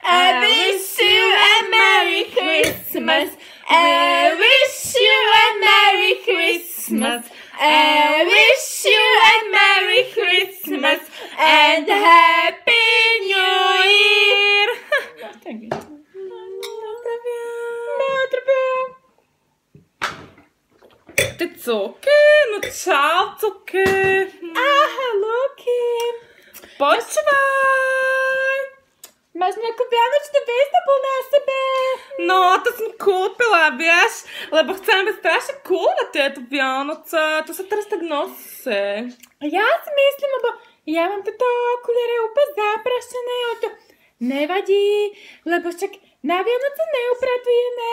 I wish you a Merry Christmas. I wish you a Merry Christmas. I wish you a Merry Christmas and Happy New Year. Ty cuky, no čau cuky. Haló Kim. Počúvaj. Máš nejakú vianočnú výzdobu na sebe? No, to som kúpila, vieš, lebo chcem byť strašne cool na tieto Vianoce. To sa teraz tak nosí. Ja si myslím, lebo ja mám toto okuliare úplne zaprašené, ale to nevadí, lebo však na Vianoce neupratujeme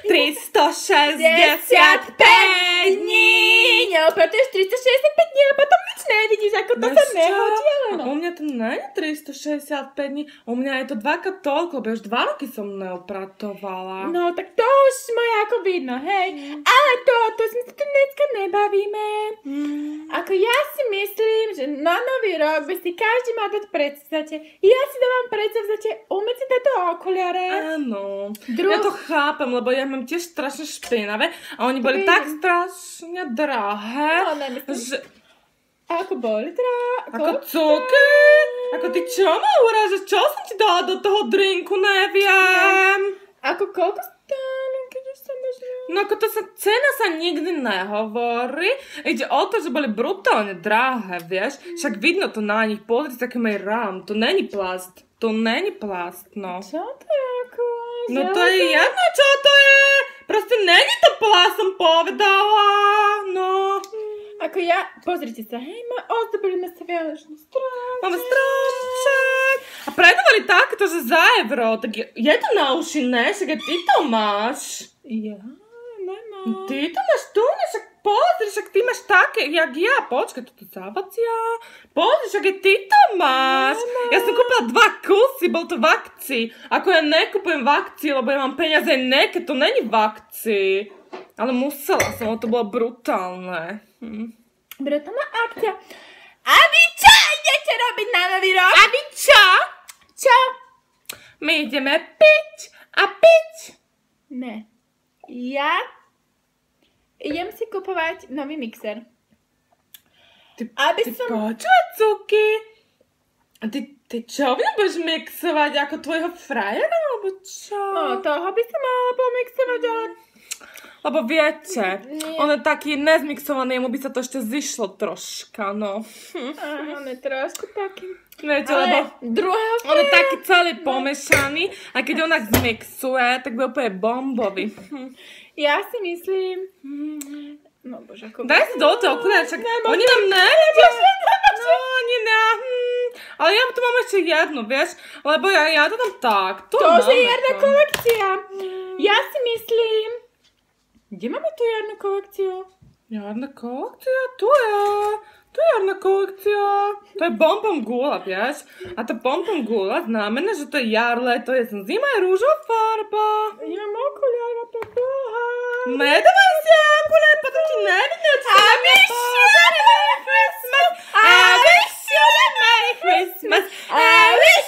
365 dní. Neupratuješ 365 dní a potom nič nevidíš, ako to sa nehodí, ale no. U mňa to nie je 365 dní, u mňa je to dvakrát toľko, lebo už 2 roky som neupratovala. No, tak to už moje ako vidno, hej. Ale to sme sa tu dneska nebavíme. Ako ja si myslím, že na nový rok by si každý mal dať predsavzatie. Ja si dávam predsavzatie umyť si tieto okuliare. Áno, ja to chápem, lebo ja mám tiež strašne špinavé a oni boli tak strašne drahé, No, nemyslím. že... Ako boli teda? Ako cuky? Ako ty čo ma urážaš? Čo som ti dala do toho drinku? Neviem. Ako koľko stále, keď už sa možno... No ako to sa, cena sa nikdy nehovorí. Ide o to, že boli brutálne drahé, vieš. Však vidno to na nich, pozri sa, aký majú rám. To není plast. To není plast, no. Čo to je ako? No to je jedno, čo to je. Proste není to plast, som povedala. No. Ako ja, pozrite sa, hej, ozdobili sme sa vianočnú stromček. Máme stromček. A predávali takto, že za euro. Tak je to na uši, ne? Však aj ty to máš. Ja, nemám. Ty to máš tu, ne? Však pozri, však ty máš také, jak ja. Počkaj, toto závacia. Pozri, však aj ty to máš. Ja som kúpila 2 kusy, bol to v akcii. Ako ja nekúpujem v akcii, lebo ja mám peniaze keď to není v akcii. Ale musela som, to bolo brutálne. Brutálna akcia. A vy čo idete robiť na nový rok? A vy čo? Čo? My ideme piť a piť. Ne. Ja idem si kupovať nový mixer. Ty počúvaj, cuky. Ty čo budeš mixovať ako tvojho frajera, alebo čo? No, toho by sa mala pomixovať, ale... Lebo viete, on je taký nezmixovaný, mu by sa to ešte zišlo troška, no. Aha, on je trošku taký. Viete, Ale lebo druhého on je taký celý pomešaný a keď on tak zmixuje, tak bude úplne bombový. Ja si myslím... No bože, ako... Daj si do toho okuliare, však oni nám nevidia. No, oni ne. Ale ja tu mám ešte jednu, vieš, lebo ja to tam tak. To je jedna kolekcia. Ja si myslím... Kde máme tu jarnú kolekciu? Jarná kolekcia? Tu je jarná kolekcia. To je pompom gula, vieš? A to pompom gula znamená, že to je jar, leto, jesen, zima je rúžová farba. Ja mám okuliare, to dlhá. Nedávaj si okuliare, potom ti nevidno, čo I wish you a Merry Christmas. I wish you a Merry Christmas. I wish